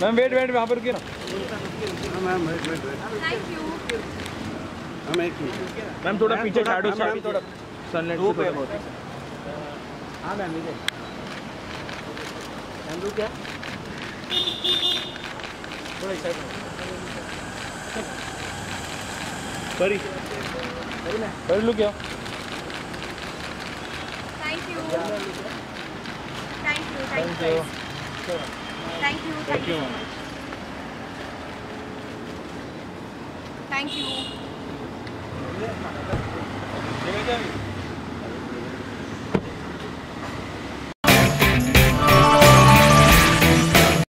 Ma'am wait wait वहाँ पर रुकिए ना। Ma'am wait. Thank you. Ma'am एक मैम थोड़ा पीछे शैडो से थोड़ा सनलाइट धूप है बहुत। हाँ मैम इधर मैम रुक क्या थोड़ा इस साइड सॉरी लुक क्या thank you thank you thank you thank you thank you thank you.